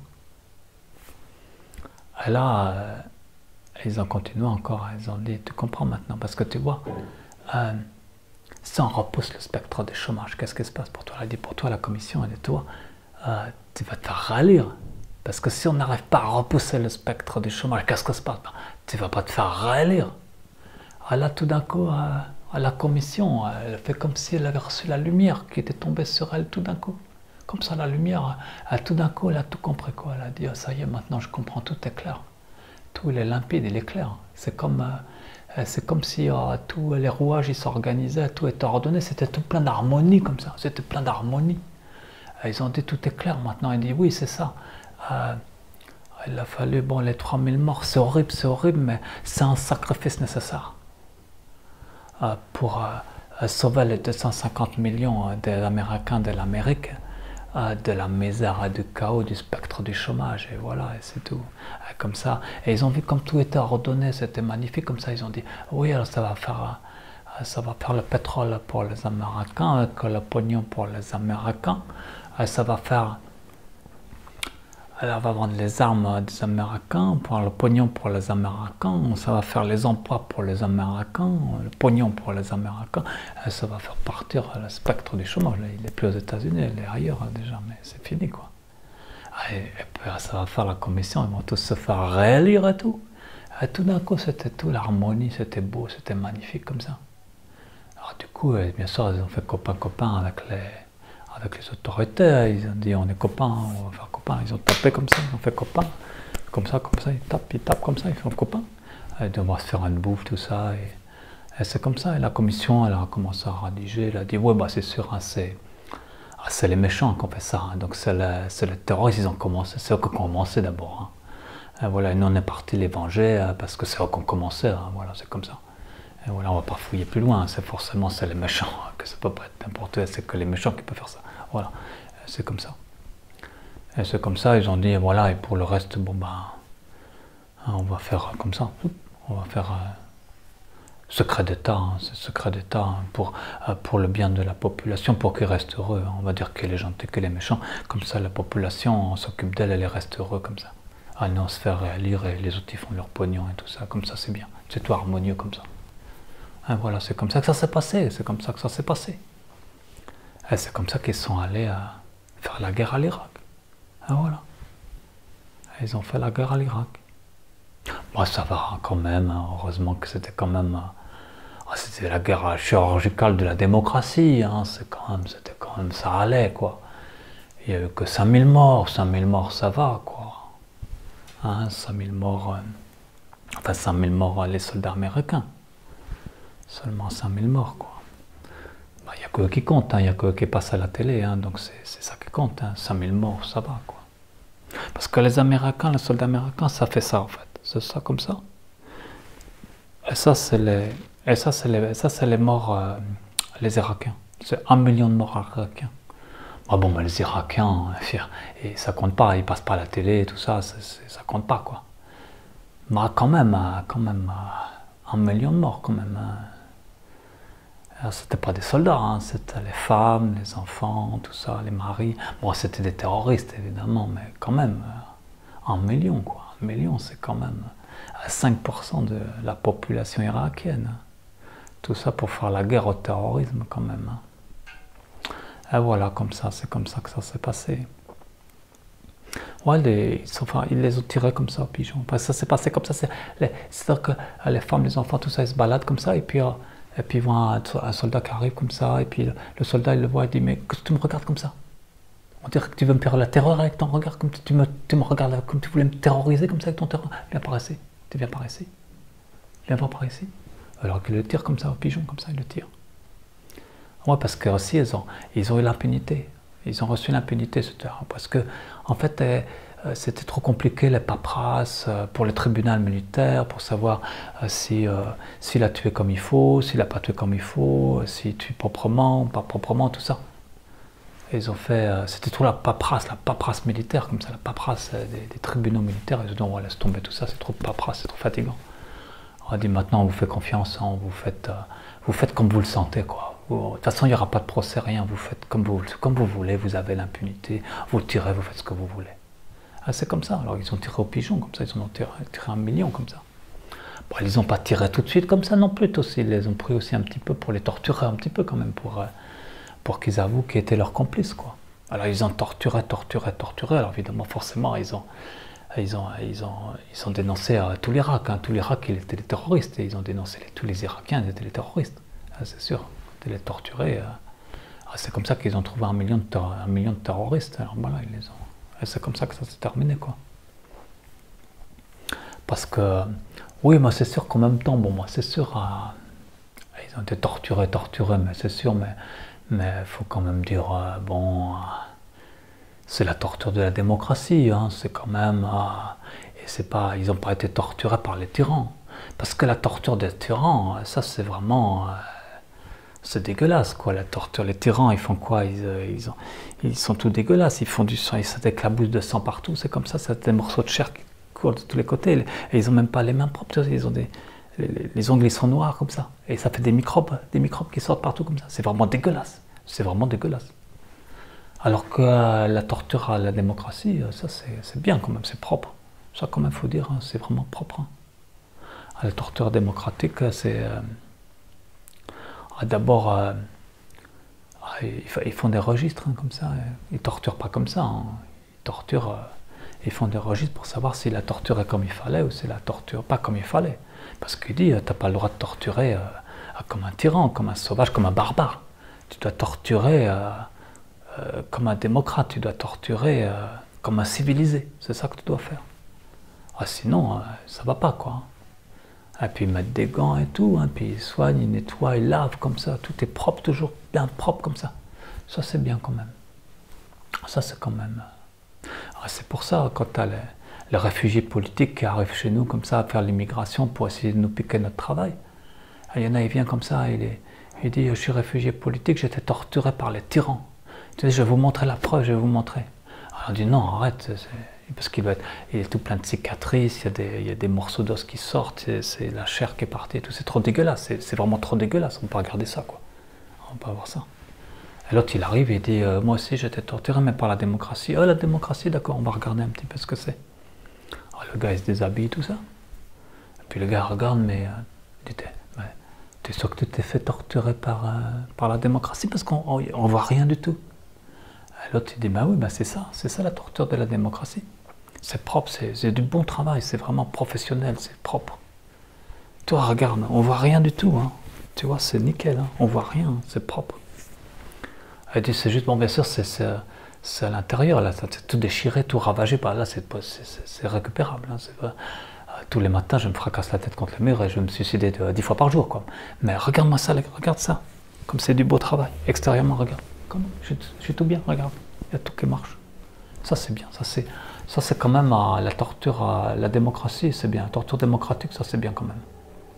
Et là, euh, ils ont continué encore, ils ont dit, tu comprends maintenant, parce que tu vois, euh, si on repousse le spectre du chômage, qu'est-ce qui se passe pour toi? Elle a dit, pour toi, la commission, elle dit, toi, euh, tu vas te faire râlir. Parce que si on n'arrive pas à repousser le spectre du chômage, qu'est-ce qui se passe? Tu ne vas pas te faire râlir. Ah là, tout d'un coup, à, à la commission, elle fait comme si elle avait reçu la lumière qui était tombée sur elle tout d'un coup. Comme ça, la lumière, elle, tout d'un coup, elle a tout compris, quoi. Elle a dit, oh, ça y est, maintenant je comprends, tout est clair. Tout il est limpide, il est clair. C'est comme, euh, c'est comme si euh, tous les rouages ils s'organisaient, tout était ordonné, c'était tout plein d'harmonie comme ça, c'était plein d'harmonie. Ils ont dit, tout est clair maintenant. Il dit, oui, c'est ça. Euh, il a fallu, bon, les trois mille morts, c'est horrible, c'est horrible, mais c'est un sacrifice nécessaire euh, pour euh, sauver les deux cent cinquante millions euh, des Américains de l'Amérique, euh, de la misère, du chaos, du spectre du chômage, et voilà, et c'est tout. Euh, comme ça, et ils ont vu comme tout était ordonné, c'était magnifique, comme ça, ils ont dit, oui, alors ça va faire, euh, ça va faire le pétrole pour les Américains, que le pognon pour les Américains, euh, ça va faire. Alors on va vendre les armes des Américains, pour le pognon pour les Américains, ça va faire les emplois pour les Américains, le pognon pour les Américains, ça va faire partir le spectre du chômage. Il n'est plus aux États-Unis, il est ailleurs déjà, mais c'est fini quoi. Et, et puis ça va faire la commission, ils vont tous se faire réélire et tout. Et tout d'un coup, c'était tout, l'harmonie, c'était beau, c'était magnifique comme ça. Alors du coup, bien sûr, ils ont fait copain-copain avec les... avec les autorités, ils ont dit on est copains, on va faire copains, ils ont tapé comme ça, ils ont fait copains, comme ça, comme ça, ils tapent, ils tapent comme ça, ils font copains, et on va se faire une bouffe, tout ça, et, et c'est comme ça, et la commission, elle a commencé à rédiger, elle a dit, ouais, bah c'est sûr, hein, c'est ah, les méchants qui ont fait ça, hein, donc c'est le, les terroristes, ils ont commencé, c'est eux qui ont commencé d'abord, hein. Et voilà, et nous on est partis les venger, parce que c'est eux qui ont commencé, hein, voilà, c'est comme ça. Et voilà, on va pas fouiller plus loin, c'est forcément c'est les méchants, que ça peut pas être n'importe où, c'est que les méchants qui peuvent faire ça. Voilà, c'est comme ça. Et c'est comme ça, ils ont dit, voilà, et pour le reste, bon ben, on va faire comme ça, on va faire euh, secret d'État, hein, c'est secret d'État hein, pour, euh, pour le bien de la population, pour qu'ils restent heureux. On va dire que les gentils, que les méchants, comme ça la population, on s'occupe d'elle, elle reste heureux comme ça. Ah non, on se fait réélire et les autres ils font leur pognon et tout ça, comme ça c'est bien, c'est tout harmonieux comme ça. Et voilà, c'est comme ça que ça s'est passé, c'est comme ça que ça s'est passé. Et c'est comme ça qu'ils sont allés à faire la guerre à l'Irak. Et voilà. Et ils ont fait la guerre à l'Irak. Moi, ça va quand même, hein, heureusement que c'était quand même... Euh, c'était la guerre chirurgicale de la démocratie, hein, c'est quand même, c'était quand même, ça allait, quoi. Il n'y a eu que cinq mille morts, cinq mille morts, ça va, quoi. Hein, cinq mille morts, euh, enfin cinq mille morts, les soldats américains. Seulement cinq mille morts, quoi. Il bah, n'y a que eux qui comptent, il hein, n'y a que eux qui passent à la télé, hein, donc c'est ça qui compte, hein, cinq mille morts, ça va, quoi. Parce que les Américains, les soldats américains, ça fait ça, en fait. C'est ça, comme ça. Et ça, c'est les, et ça, c'est les, ça, c'est les morts, euh, les Irakiens. C'est un million de morts irakiens. Ah bon, mais les Irakiens, et ça compte pas, ils passent pas à la télé et tout ça, c est, c est, ça compte pas, quoi. Mais quand même, quand même, un million de morts, quand même. C'était pas des soldats, hein, c'était les femmes, les enfants, tout ça, les maris. Bon, c'était des terroristes, évidemment, mais quand même, un million, quoi. Un million, c'est quand même cinq pour cent de la population irakienne. Tout ça pour faire la guerre au terrorisme, quand même. Et voilà, comme ça, c'est comme ça que ça s'est passé. Ouais, les, ils, sont, enfin, ils les ont tirés comme ça, pigeons. Parce que ça s'est passé comme ça. C'est-à-dire que les femmes, les enfants, tout ça, ils se baladent comme ça, et puis... Euh, Et puis ils voient un, un soldat qui arrive comme ça, et puis le, le soldat il le voit et dit, mais qu'est-ce que tu me regardes comme ça? On dirait que tu veux me faire la terreur avec ton regard, comme tu, tu, me, tu me regardes, comme tu voulais me terroriser comme ça avec ton terreur. Viens par ici, tu viens par ici. Viens voir par ici. Alors qu'il le tire comme ça au pigeon, comme ça, il le tire. Ouais, parce que aussi ils ont, ils ont eu l'impunité. Ils ont reçu l'impunité, ce terrain. Parce que, en fait, euh, euh, c'était trop compliqué les paperasses euh, pour le tribunal militaire, pour savoir euh, si, euh, s'il a tué comme il faut, s'il n'a pas tué comme il faut, euh, s'il tue proprement, pas proprement, tout ça. Et ils ont fait, euh, c'était trop la paperasse, la paperasse militaire, comme ça, la paperasse euh, des, des tribunaux militaires. Ils ont dit, on va laisser tomber tout ça, c'est trop de paperasse, c'est trop fatigant. On a dit, maintenant, on vous fait confiance, hein, vous, faites, euh, vous faites comme vous le sentez, quoi. Vous, de toute façon, il n'y aura pas de procès, rien, vous faites comme vous, comme vous voulez, vous avez l'impunité, vous tirez, vous faites ce que vous voulez. Ah, c'est comme ça, alors ils ont tiré au pigeon, comme ça, ils ont tiré, tiré un million, comme ça. Bon, ils n'ont pas tiré tout de suite comme ça non plus, aussi. Ils les ont pris aussi un petit peu pour les torturer, un petit peu quand même, pour, euh, pour qu'ils avouent qu'ils étaient leurs complices, quoi. Alors ils ont torturé, torturé, torturé, alors évidemment, forcément, ils ont... Ils ont, ils, ont, ils ont dénoncé euh, tout l'Irak, hein, tout l'Irak, ils étaient les terroristes, et ils ont dénoncé les, tous les Irakiens, ils étaient les terroristes, ah, c'est sûr, ils les torturés. Euh, ah, c'est comme ça qu'ils ont trouvé un million de, un million de terroristes, alors voilà, ils les ont, c'est comme ça que ça s'est terminé, quoi. Parce que, oui, moi c'est sûr qu'en même temps, bon, moi c'est sûr, euh, ils ont été torturés, torturés, mais c'est sûr, mais il faut quand même dire, euh, bon... Euh, c'est la torture de la démocratie, hein, c'est quand même... Euh, et c'est pas, ils n'ont pas été torturés par les tyrans. Parce que la torture des tyrans, ça c'est vraiment... Euh, c'est dégueulasse, quoi, la torture. Les tyrans, ils font quoi, ils, euh, ils, ont, ils sont tout dégueulasses, ils font du sang, ils s'éclaboussent de sang partout, c'est comme ça, c'est des morceaux de chair qui courent de tous les côtés. Et ils n'ont même pas les mains propres, ils ont des... Les, les ongles, ils sont noirs comme ça. Et ça fait des microbes, des microbes qui sortent partout comme ça. C'est vraiment dégueulasse. C'est vraiment dégueulasse. Alors que euh, la torture à la démocratie, ça c'est bien quand même, c'est propre. Ça quand même, il faut dire, hein, c'est vraiment propre. Hein. La torture démocratique, c'est... Euh, D'abord, euh, ils, ils font des registres hein, comme ça. Ils ne torturent pas comme ça. Hein. Ils torturent, euh, ils font des registres pour savoir si la torture est comme il fallait ou si la torture pas comme il fallait. Parce qu'il dit, tu n'as pas le droit de torturer euh, comme un tyran, comme un sauvage, comme un barbare. Tu dois torturer... Euh, Euh, comme un démocrate, tu dois torturer euh, comme un civilisé, c'est ça que tu dois faire. Ah, sinon, euh, ça va pas, quoi. Et puis ils mettent des gants et tout, hein, puis ils soignent, ils nettoient, ils lavent comme ça, tout est propre, toujours bien propre comme ça. Ça c'est bien quand même. Ça c'est quand même... Ah, c'est pour ça, quand tu as les, les réfugiés politiques qui arrivent chez nous comme ça à faire l'immigration pour essayer de nous piquer notre travail. Il y en a, il vient comme ça, il, est, il dit, je suis réfugié politique, j'étais torturé par les tyrans. Tu sais, je vais vous montrer la preuve, je vais vous montrer. Alors on dit non, arrête, parce qu'il est tout plein de cicatrices, il y a des, il y a des morceaux d'os qui sortent, c'est la chair qui est partie et tout, c'est trop dégueulasse, c'est vraiment trop dégueulasse, on ne peut pas regarder ça, quoi. On ne peut pas voir ça. Et l'autre, il arrive et il dit, euh, moi aussi j'étais torturé, mais par la démocratie. Oh, la démocratie, d'accord, on va regarder un petit peu ce que c'est. Alors le gars, il se déshabille, tout ça. Et puis le gars regarde, mais euh, il dit, tu es sûr que tu t'es fait torturer par, euh, par la démocratie, parce qu'on ne voit rien du tout. L'autre il dit, bah oui, bah c'est ça, c'est ça la torture de la démocratie. C'est propre, c'est du bon travail, c'est vraiment professionnel, c'est propre. Toi, regarde, on voit rien du tout, hein. Tu vois, c'est nickel, hein. On voit rien, c'est propre. Elle dit, c'est juste, bon, bien sûr, c'est à l'intérieur, là, c'est tout déchiré, tout ravagé, bah, là, c'est récupérable. Hein, pas, euh, tous les matins, je me fracasse la tête contre le mur et je vais me suicider dix fois par jour, quoi. Mais regarde-moi ça, regarde ça, comme c'est du beau travail, extérieurement, regarde. Je, je suis tout bien, regarde, il y a tout qui marche. Ça c'est bien, ça c'est ça c'est quand même euh, la torture à la démocratie, c'est bien. La torture démocratique, ça c'est bien quand même.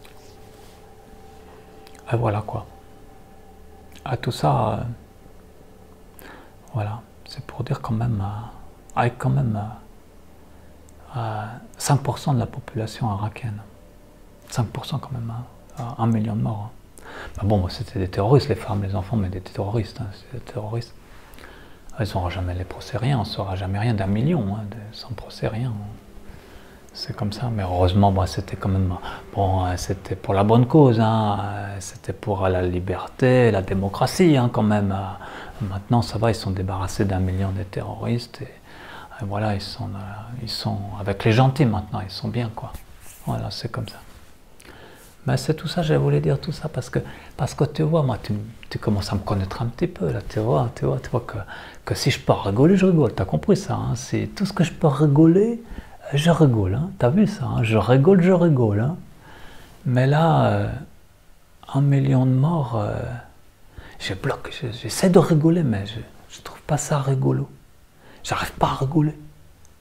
Et voilà quoi. À tout ça, euh, voilà, c'est pour dire quand même, euh, avec quand même euh, euh, cinq pour cent de la population irakienne. cinq pour cent quand même, hein, un million de morts. Hein. Ben bon, c'était des terroristes, les femmes, les enfants, mais des terroristes, hein, c'est des terroristes. Ils n'auront jamais les procès, rien, on ne saura jamais rien d'un million, hein, de, sans procès, rien. C'est comme ça, mais heureusement, bon, c'était quand même, bon, c'était pour la bonne cause, hein, c'était pour la liberté, la démocratie, hein, quand même. Maintenant, ça va, ils sont débarrassés d'un million de terroristes, et, et voilà, ils sont, ils sont avec les gentils maintenant, ils sont bien, quoi. Voilà, c'est comme ça. Ben c'est tout ça, je voulais dire tout ça parce que, parce que tu vois, moi, tu, tu commences à me connaître un petit peu, là, tu vois, tu vois, tu vois que, que si je peux rigoler, je rigole, tu as compris ça, hein, c'est tout ce que je peux rigoler, je rigole, hein, tu as vu ça, hein, je rigole, je rigole, hein. Mais là, euh, un million de morts, euh, je bloque, j'essaie de rigoler, mais je ne trouve pas ça rigolo, j'arrive pas à rigoler,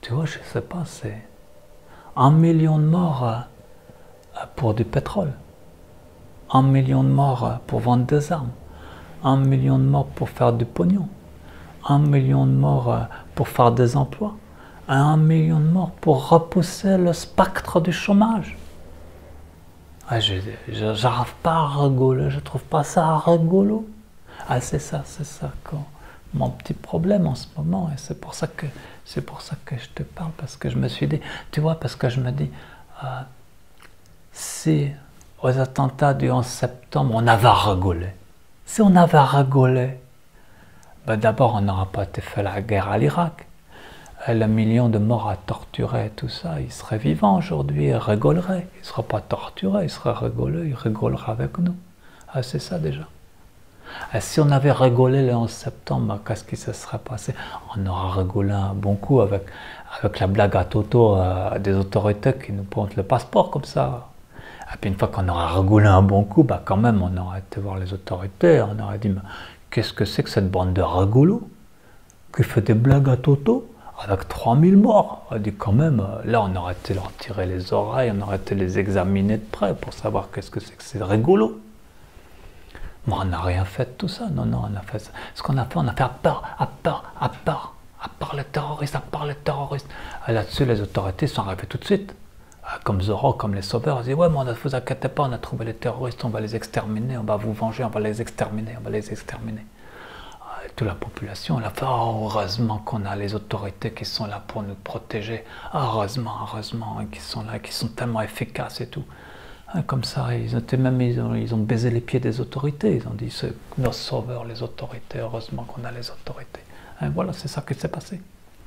tu vois, je sais pas, c'est un million de morts euh, pour du pétrole, un million de morts euh, pour vendre des armes, un million de morts pour faire du pognon, un million de morts euh, pour faire des emplois, un million de morts pour repousser le spectre du chômage. Ah, je j'arrive pas à rigoler, je trouve pas ça rigolo. Ah, c'est ça, c'est ça quoi, mon petit problème en ce moment, et c'est pour ça que c'est pour ça que je te parle, parce que je me suis dit, tu vois, parce que je me dis, euh, si aux attentats du onze septembre on avait rigolé, si on avait rigolé, ben d'abord on n'aurait pas été fait la guerre à l'Irak. Le million de morts à torturer et tout ça, il serait vivant aujourd'hui, il rigolerait. Il ne sera pas torturé, il serait rigolé, il rigolerait avec nous. Ah, c'est ça déjà. Et si on avait rigolé le onze septembre, qu'est-ce qui se serait passé? On aurait rigolé un bon coup avec, avec la blague à Toto euh, des autorités qui nous pointent le passeport comme ça. Et puis une fois qu'on aura rigolé un bon coup, bah quand même on aurait été voir les autorités, on aurait dit, qu'est-ce que c'est que cette bande de rigolos qui fait des blagues à Toto avec trois mille morts? On dit quand même, là on aurait été leur tirer les oreilles, on aurait été les examiner de près pour savoir qu'est-ce que c'est que c'est rigolo. Moi, on n'a rien fait de tout ça, non, non, on a fait ça. Ce qu'on a fait, on a fait à part, à part, à part, à part les terroristes, à part les terroristes. Là-dessus, les autorités sont arrivées tout de suite. Comme Zorro, comme les sauveurs, ils disent, ouais, mais ne vous inquiétez pas, on a trouvé les terroristes, on va les exterminer, on va vous venger, on va les exterminer, on va les exterminer. Et toute la population, elle a fait, oh, heureusement qu'on a les autorités qui sont là pour nous protéger. Heureusement, heureusement, qui sont là, qui sont tellement efficaces et tout. Comme ça, ils, étaient même, ils, ont, ils ont baisé les pieds des autorités. Ils ont dit, c'est nos sauveurs, les autorités. Heureusement qu'on a les autorités. Et voilà, c'est ça qui s'est passé.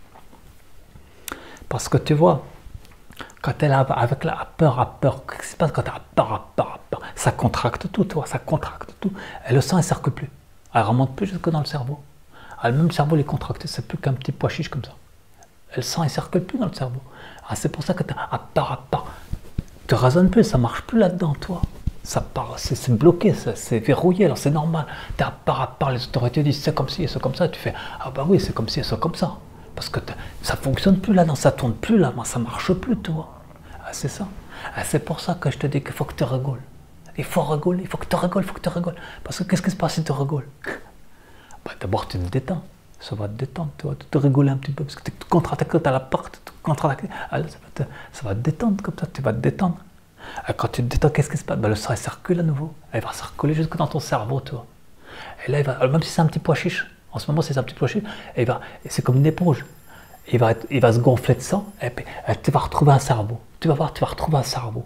Parce que tu vois, quand elle a avec la peur, à peur, qu'est-ce qui se passe quand tu as peur, à peur, à peur? Ça contracte tout, tu vois, ça contracte tout. Et le sang, il ne circule plus. Elle ne remonte plus jusque dans le cerveau. Alors, même le cerveau, il est contracté, c'est plus qu'un petit pois chiche comme ça. Et le sang, il ne circule plus dans le cerveau. C'est pour ça que tu as peur, à peur. Tu ne raisonnes plus, ça ne marche plus là-dedans, toi. Ça part, c'est bloqué, c'est verrouillé, alors c'est normal. Tu as part à part, les autorités disent c'est comme ci et c'est comme ça. Et tu fais, ah bah oui, c'est comme ci et c'est comme ça. Parce que ça ne fonctionne plus là-dedans, ça ne tourne plus là, ça ne marche plus, toi. Ah, c'est ça. Ah, c'est pour ça que je te dis qu'il faut que tu rigoles. Il faut rigoler, il faut que tu rigoles, il faut que tu rigoles. Parce que qu'est-ce qui se passe si tu rigoles? Bah, d'abord, tu te détends. Ça va te détendre, tu vois, tu te rigoler un petit peu, parce que tu es contre-attaqué, tu as la porte, tu contre-attaqué, alors ça va, te, ça va te détendre comme ça, tu vas te détendre. Et quand tu te détends, qu'est-ce qui se passe? Ben, le sang il circule à nouveau, il va circuler jusque dans ton cerveau, tu vois. Et là, il va, même si c'est un petit pois chiche, en ce moment c'est un petit pois chiche, et c'est comme une éponge, il va, être, il va se gonfler de sang, et puis et tu vas retrouver un cerveau, tu vas voir, tu vas retrouver un cerveau.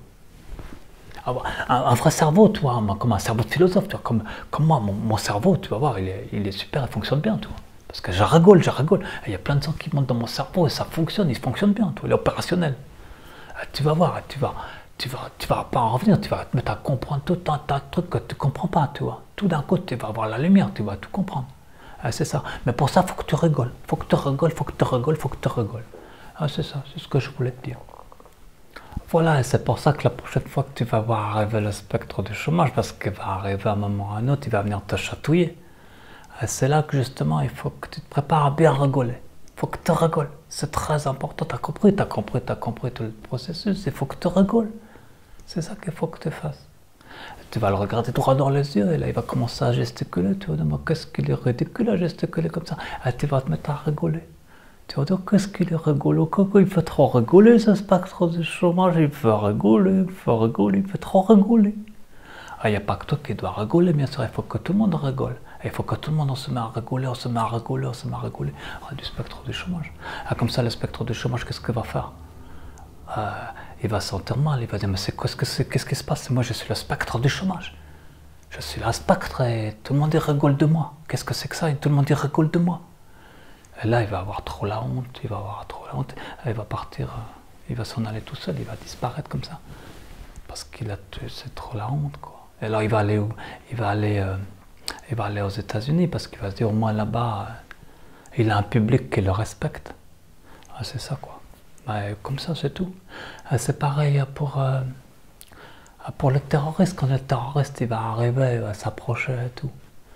Un, un vrai cerveau, tu vois, comme un cerveau de philosophe, tu vois, comme, comme moi, mon, mon cerveau, tu vas voir, il est, il est super, il fonctionne bien, tu vois. Parce que je rigole, je rigole. Il y a plein de sang qui montent dans mon cerveau et ça fonctionne, il fonctionne bien, il est opérationnel. Tu vas voir, tu vas, tu vas, tu vas pas en revenir, tu vas te mettre à comprendre tout un tas de trucs que tu ne comprends pas, tu vois. Tout d'un coup, tu vas avoir la lumière, tu vas tout comprendre. C'est ça. Mais pour ça, il faut que tu rigoles. Il faut que tu rigoles, il faut que tu rigoles, il faut que tu rigoles. C'est ça, c'est ce que je voulais te dire. Voilà, et c'est pour ça que la prochaine fois que tu vas voir arriver le spectre du chômage, parce qu'il va arriver à un moment ou à un autre, il va venir te chatouiller. C'est là que justement, il faut que tu te prépares à bien rigoler. Il faut que tu rigoles. C'est très important. Tu as compris, tu as compris, tu as compris tout le processus. Il faut que tu rigoles. C'est ça qu'il faut que tu fasses. Tu vas le regarder droit dans les yeux et là, il va commencer à gesticuler. Tu vas dire, qu'est-ce qu'il est ridicule à gesticuler comme ça. Et tu vas te mettre à rigoler. Tu vas dire, qu'est-ce qu'il est rigolo. Coco, il fait trop rigoler, ce spectre du chômage. Il fait rigoler, il fait rigoler, il fait trop rigoler. Il n'y a pas que toi qui dois rigoler, bien sûr, il faut que tout le monde rigole. Il faut que tout le monde on se met à rigoler, on se met à rigoler, on se met à rigoler. Ah, du spectre du chômage. Ah, comme ça, le spectre du chômage, qu'est-ce qu'il va faire? euh, Il va sentir mal, il va dire, mais c'est quoi, qu'est-ce -ce qui se passe? Moi, je suis le spectre du chômage. Je suis le spectre et tout le monde rigole de moi. Qu'est-ce que c'est que ça? Et tout le monde rigole de moi. Et là, il va avoir trop la honte, il va avoir trop la honte. Il va partir, il va s'en aller tout seul, il va disparaître comme ça. Parce qu'il a, c'est trop la honte, quoi. Et alors il va aller où? Il va aller, euh, il va aller aux États-Unis parce qu'il va se dire au moins là-bas, euh, il a un public qui le respecte. Ah, c'est ça quoi. Bah, comme ça c'est tout. Ah, c'est pareil pour, euh, pour le terroriste. Quand le terroriste il va arriver, il va s'approcher et tout.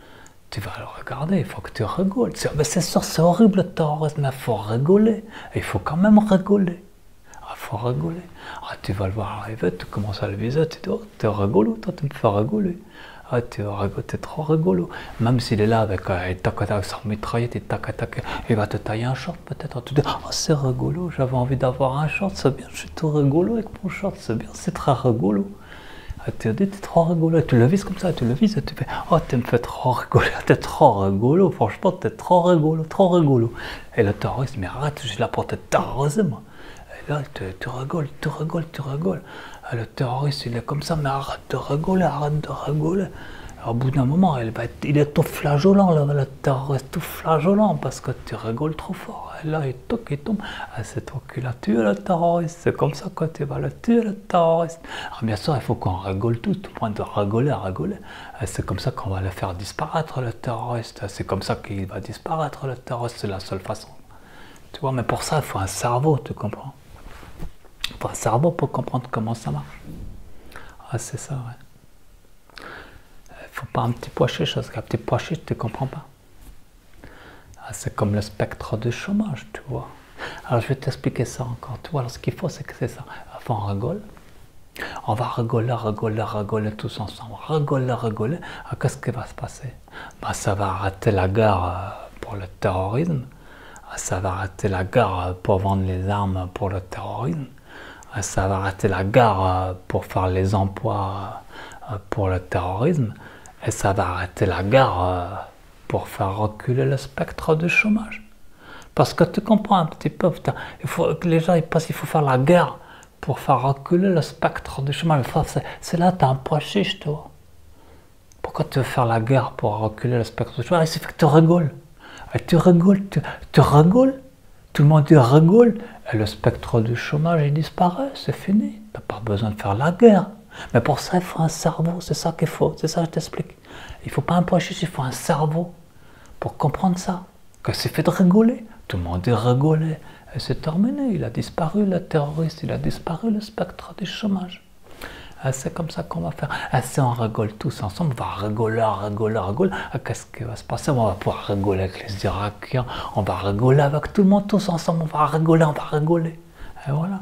tu vas le regarder, il faut que tu rigoles. C'est sûr, c'est horrible le terrorisme, mais il faut rigoler. Et il faut quand même rigoler. Il faut rigoler. Ah, tu vas le voir arriver, tu commences à le viser, tu dis, oh, t'es rigolo, toi, tu me fais rigoler. Ah, tu es trop rigolo. Même s'il est là avec euh, tac, tac, sans mitraillette, et tac, tac, il va te tailler un short peut-être. Tu te dis, oh, c'est rigolo, j'avais envie d'avoir un short, c'est bien, je suis tout rigolo avec mon short, c'est bien, c'est très rigolo. Ah, tu te dis, t'es trop rigolo. Tu le vises comme ça, tu le vises et tu fais, oh, tu me fais trop rigoler, t'es trop rigolo, franchement, t'es trop rigolo, trop rigolo. Et le terroriste, mais arrête, je suis là pour te terroriser, moi. Et là, tu, tu rigoles, tu rigoles, tu rigoles. Le terroriste, il est comme ça, mais arrête de rigoler, arrête de rigoler. Au bout d'un moment, il, va être, il est tout flageolant, le, le terroriste, tout flageolant, parce que tu rigoles trop fort. Et là, il toque, il tombe. Ah, c'est toi qui l'as tué, le terroriste. C'est comme ça que tu vas le tuer, le terroriste. Alors, bien sûr, il faut qu'on rigole tous, tout le monde doit rigoler, rigoler. C'est comme ça qu'on va le faire disparaître, le terroriste. C'est comme ça qu'il va disparaître, le terroriste. C'est la seule façon. Tu vois, mais pour ça, il faut un cerveau, tu comprends? Il faut un cerveau pour comprendre comment ça marche. Ah, c'est ça, ouais. Il ne faut pas un petit pois chiche, parce qu'un petit pois chiche, tu ne comprends pas. Ah, c'est comme le spectre du chômage, tu vois. Alors, je vais t'expliquer ça encore. Tu vois, alors, ce qu'il faut, c'est que c'est ça. Enfin, on rigole. On va rigoler, rigoler, rigoler tous ensemble. Rigoler, rigoler. Alors, qu'est-ce qui va se passer? Ben, ça va arrêter la guerre pour le terrorisme. Ça va arrêter la guerre pour vendre les armes pour le terrorisme. Ça va arrêter la guerre pour faire les emplois pour le terrorisme. Et ça va arrêter la guerre pour faire reculer le spectre du chômage. Parce que tu comprends un petit peu, putain, il faut que les gens ils pensent qu'il faut faire la guerre pour faire reculer le spectre du chômage. C'est là, tu as un pois chiche, toi. Pourquoi tu veux faire la guerre pour reculer le spectre du chômage? Il suffit que tu rigoles. Et tu rigoles, tu, tu rigoles, tout le monde dit rigole, et le spectre du chômage il disparaît, c'est fini. Tu n'as pas besoin de faire la guerre. Mais pour ça, il faut un cerveau, c'est ça qu'il faut, c'est ça que je t'explique. Il ne faut pas un pois chiche, il faut un cerveau pour comprendre ça. Que c'est fait de rigoler. Tout le monde dit rigoler. Et c'est terminé, il a disparu le terroriste, il a disparu le spectre du chômage. C'est comme ça qu'on va faire. Si on rigole tous ensemble, on va rigoler, rigoler, rigoler. Qu'est-ce qui va se passer? On va pouvoir rigoler avec les Irakiens, on va rigoler avec tout le monde, tous ensemble, on va rigoler, on va rigoler. Et voilà.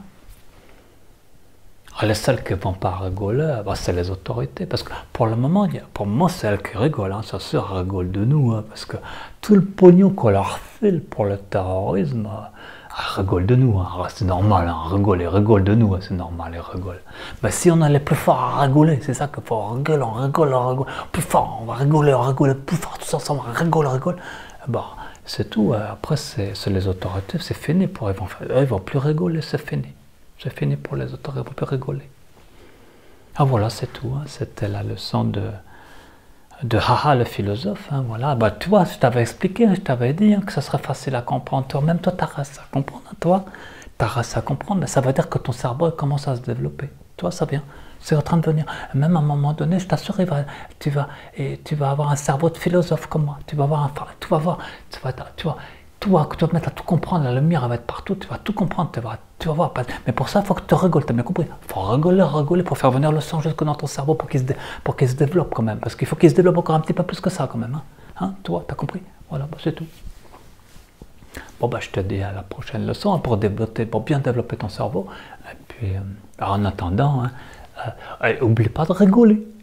Les seuls qui ne vont pas rigoler, bah, c'est les autorités. Parce que pour le moment, pour moi, c'est elles qui rigolent. Hein. Ça se rigole de nous. Hein, parce que tout le pognon qu'on leur file pour le terrorisme, ah, rigole de nous, hein. C'est normal, hein. Rigoler, rigole de nous, hein. C'est normal, ils rigolent. Mais si on allait plus fort à rigoler, c'est ça qu'il faut, on rigole, on rigole, on rigole, plus fort, on va rigoler, on rigole, plus fort, tous ensemble, on rigole, on rigole. Bon, c'est tout, après c'est les autorités, c'est fini, pour, ils, vont, ils vont plus rigoler, c'est fini. C'est fini pour les autorités, ils vont plus rigoler. Ah voilà, c'est tout, hein. C'était la leçon de... de Haha le philosophe, hein, voilà. Bah, tu vois, je t'avais expliqué, je t'avais dit hein, que ça serait facile à comprendre. Toi, même toi, tu as à comprendre, toi, tu as à comprendre. Ça veut dire que ton cerveau commence à se développer. Toi, ça vient, c'est en train de venir. Même à un moment donné, je t'assure, tu vas, et tu vas avoir un cerveau de philosophe comme moi. Tu vas avoir, un, tu vas voir, tu vas, tu vois, tu vas, tu vas mettre à tout comprendre. La lumière elle va être partout. Tu vas tout comprendre. Tu vas, tu vas voir. Mais pour ça, il faut que tu rigoles. Tu as bien compris. Il faut rigoler, rigoler pour faire venir le sang jusque dans ton cerveau pour qu'il se, pour qu'il se développe quand même. Parce qu'il faut qu'il se développe encore un petit peu plus que ça quand même. Hein, hein tu vois, tu as compris. Voilà, bah, c'est tout. Bon, bah, je te dis à la prochaine leçon hein, pour, développer, pour bien développer ton cerveau. Et puis, euh, en attendant, hein, euh, oublie pas de rigoler.